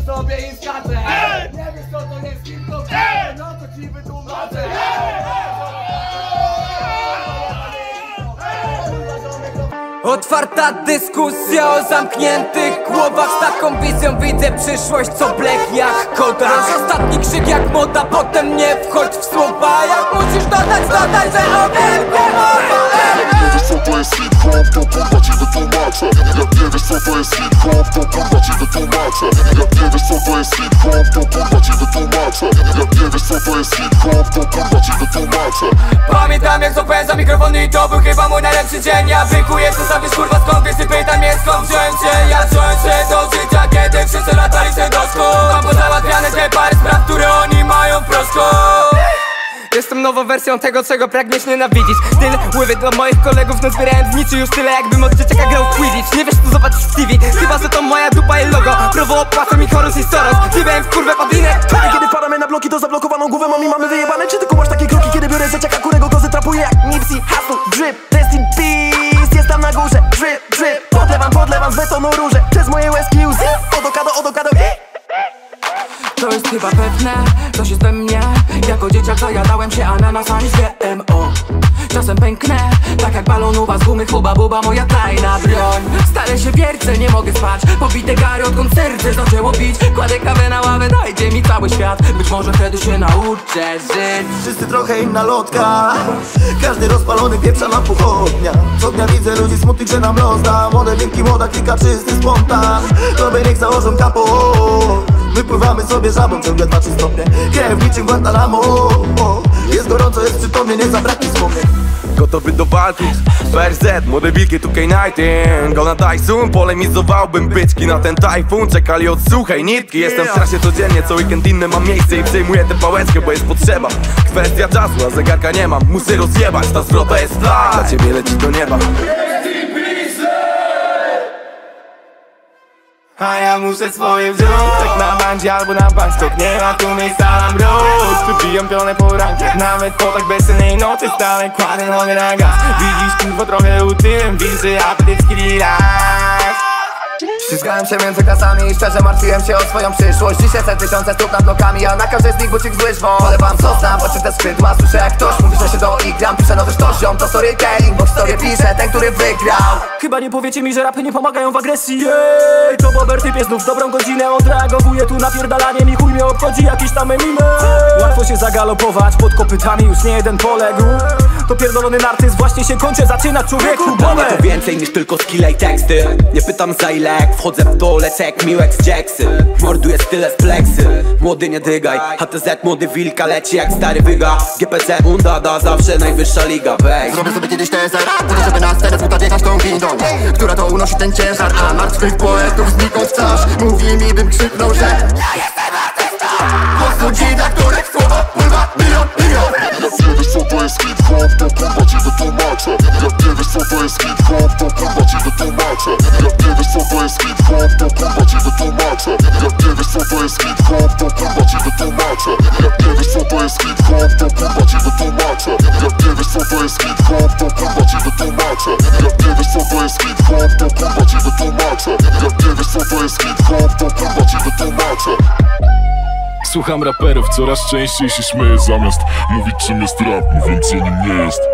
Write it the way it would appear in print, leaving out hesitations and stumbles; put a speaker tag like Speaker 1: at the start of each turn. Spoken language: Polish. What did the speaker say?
Speaker 1: Tańczę sobie i skaczę. Nie wiesz co to jest hip-hop, no to ci wytłumaczę.
Speaker 2: Otwarta dyskusja o zamkniętych głowach. Z taką wizją widzę przyszłość, co blech jak koda. Ostatni krzyk jak moda, potem nie wchodź w słowa. Jak musisz dodać, że o wielkie mowa.
Speaker 3: Jak nie wiesz co to jest hip-hop, to kurwa ci wytłumaczę. Jak nie wiesz co to jest hip-hop, to kurwa ci wytłumaczę. Jak nie wiesz co to jest hip-hop, to kurwa ci wytłumaczę. Jak nie wiesz co to jest hip-hop, to kurwa ci wytłumaczę.
Speaker 2: Pamiętam jak złapałem za mikrofon i to był chyba mój najlepszy dzień. Ja wykuję co wiesz kurwa skąd, więc ty pytaj mnie skąd wziąłem cię. Ja wziąłem się do życia, kiedy wszyscy latali się do szkół. Mam pozałatwiane te parę spraw, które oni mają w proszku. Jestem nową wersją tego, czego pragniesz nienawidzić. Styl ływy dla moich kolegów, no zbierałem z niczy już tyle, jakbym od dzieciaka grał w Quidditch. Nie wiesz co zobaczysz w TV, chyba że to moja dupa i logo. Prawo opłaca mi Horus i Soros, zjebałem w kurwę padlinę.
Speaker 4: Kiedy padamy na bloki, to zablokowaną głowę mam i mamy wyjebane. Czy ty kumasz takie kroki, kiedy biorę dzieciaka, którego kozy trapuję jak Nipsey Hussle? Drip, rest in peace, jest tam na górze. Drip, drip, podlewam z betonu róże. Przez moje łezki łzy, odokado.
Speaker 5: To jest chyba pewne, coś jest we mnie. Jako dzieciak zajadałem się ananasami z GMO. Czasem pęknę, tak jak balonowa z gumy. Huba buba, moja tajna broń. Stale się wiercę, nie mogę spać. Pobite gary, odkąd serce zaczęło bić. Kładę kawę na ławę, dajcie mi cały świat. Być może wtedy się nauczę żyć.
Speaker 4: Wszyscy trochę inna lotka, każdy rozpalony pieprza na pochodnia. Co dnia widzę ludzi smutnych, że nam los da. Młode wielki, młoda klika, czysty spontan. Tobie niech założą kapo. Wypływamy sobie żabą, ciągle 2-3 stopnie. Krew niczym Guantanamo. Jest gorąco, jest przytomnie, nie zabraknie wspomnień.
Speaker 6: Gotowy do walki, BRZ, młode wilki tu K-Nighting. Go na Tyson, polemizowałbym byczki na ten tajfun. Czekali od suchej nitki. Jestem w trasie codziennie, co weekend inny mam miejsce i przejmuję tę pałeczkę, bo jest potrzeba. Kwestia czasu, a zegarka nie mam, muszę rozjebać. Ta zwrota jest fly, dla ciebie leci do nieba.
Speaker 7: A ja muszę swoje wziąć, tak na bandzie albo na bankstok. Nie ma tu miejsca na mróz. Tu biją pionę po rankach, nawet po tak bezcennej nocy. Stale kładę nogę na gaz. Widzisz kurwa trochę utyłem, widzę apetycki relax.
Speaker 1: Ściskałem się między klasami i szczerze martwiłem się o swoją przyszłość. Dzisiaj set tysiące stóp nad blokami, a na każdej z nich bucik zły żwą. Polewam sos na oczy te skrzydła, słyszę jak ktoś mówi, że się doigram. Piszę nowy sztosią, to storytelling, bo historię pisze ten, który wygrał.
Speaker 5: Chyba nie powiecie mi, że rapy nie pomagają w agresji. Jej, to Bober typie znów dobrą godzinę odreagowuje tu napierdalaniem i chuj mnie obchodzi jakiś tam meme. Łatwo się zagalopować, pod kopytami już nie jeden poległ. To pierdolony narcyz właśnie się kończy, zaczyna człowieku bolę.
Speaker 2: To więcej niż tylko skille i teksty. Nie pytam za ile, jak wchodzę w to lecę jak Miłek z Jacksy. Morduję style z fleksy, młody nie dygaj. HTZ młody wilka leci jak stary wyga. GPC Undada, zawsze najwyższa liga, weź.
Speaker 4: Zrobię sobie kiedyś tezę, tylko żeby nas teraz buta wjechać tą windą, która to unosi ten ciężar. A martwych poetów znikąd wciąż mówi mi, bym krzyknął, że ja jestem artystą. Głos ludzi, dla których słowo pływa milion.
Speaker 3: Jak nie wiesz co to jest hip-hop, to kurwa ci wytłumaczę. Jak nie wiesz co to jest hip-hop, to kurwa ci wytłumaczę. Jak nie wiesz co to jest hip-hop, to kurwa ci wytłumaczę. Jak nie wiesz co to jest hip-hop, to kurwa ci wytłumaczę. Jak nie wiesz co to jest hip-hop, to kurwa ci wytłumaczę. Jak nie wiesz co to jest hip-hop, to kurwa ci wytłumaczę. Jak nie wiesz co to jest hip-hop, to kurwa ci wytłumaczę. Jak nie wiesz co to jest hip-hop, to kurwa ci wytłumaczę.
Speaker 8: Słucham raperów coraz częściej się śmieję, zamiast mówić czym jest rap, mówiąc nim nie jest.